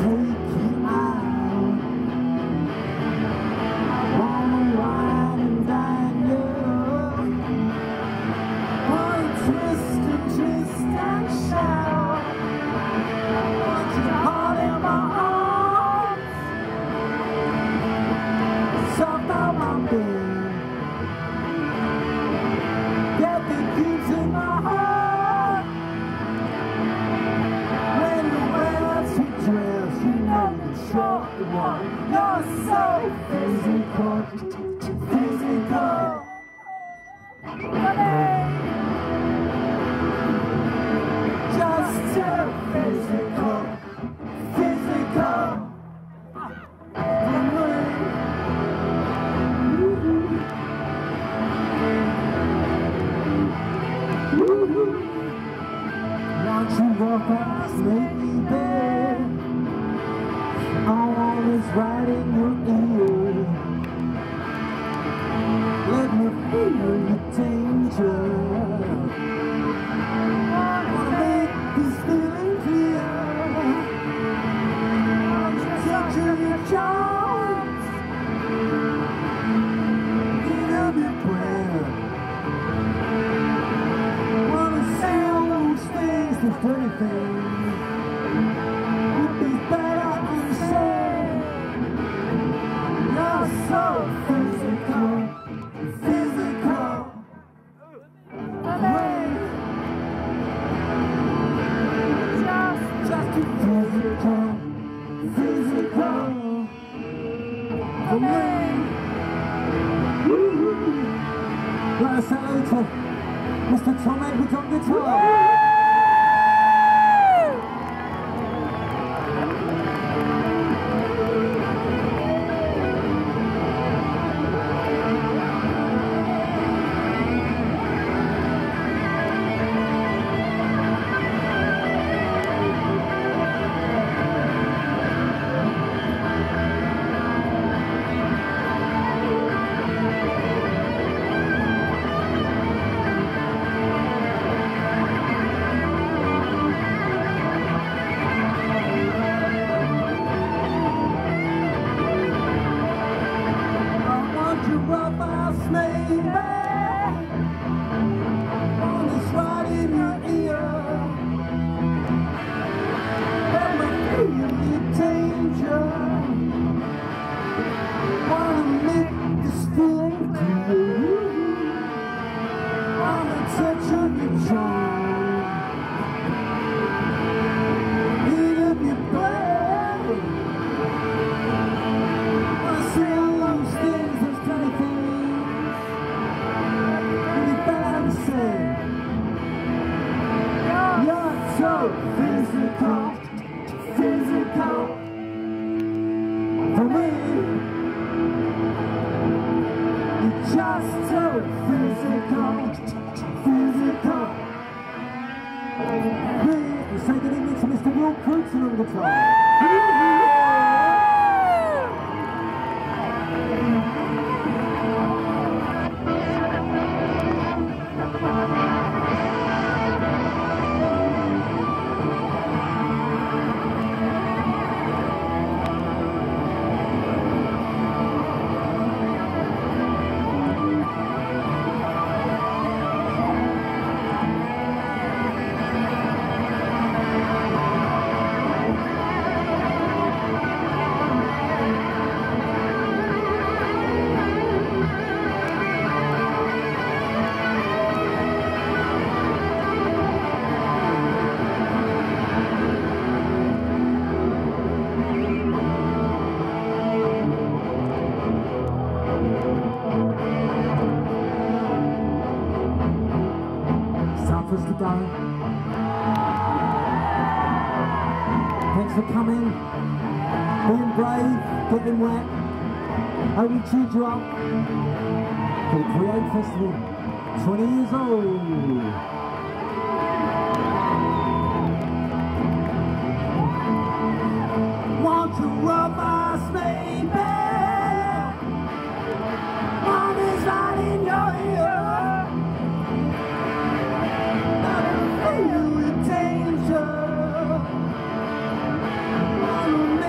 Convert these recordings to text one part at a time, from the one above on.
You're so physical, physical. Just too physical, physical. Won't you walk past me, babe? All is right in your ear. Let me feel the danger. I wanna make this feeling clear. Touch of your charms, beat of your prayer. Wanna say all those things, the dirty things. So physical, physical. Just too physical, physical. For me. Let us say hello to Mr. Tom Edwards on guitar. Physical, physical. For me, it's just so physical, physical. Please say good evening to Mr. Crewdson on guitar. To go. Thanks for coming, being brave, getting wet. Hope we cheered you up for the Create Festival, 20 years old. Won't you rub us, baby? One is right in your ear. Feel the danger.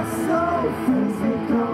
so physical.